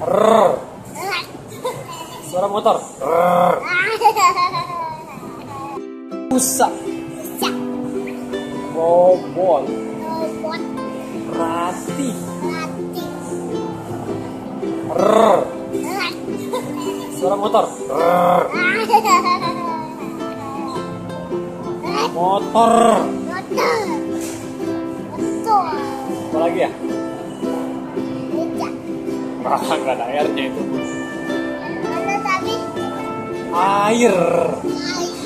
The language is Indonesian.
Rrrr. Suara motor. Rrrr. Busa. Robot. Rati. Rrrr. Suara motor. Rrrr. Motor. Apa lagi ya? Nggak ada airnya itu. Mana tadi? Air. Air.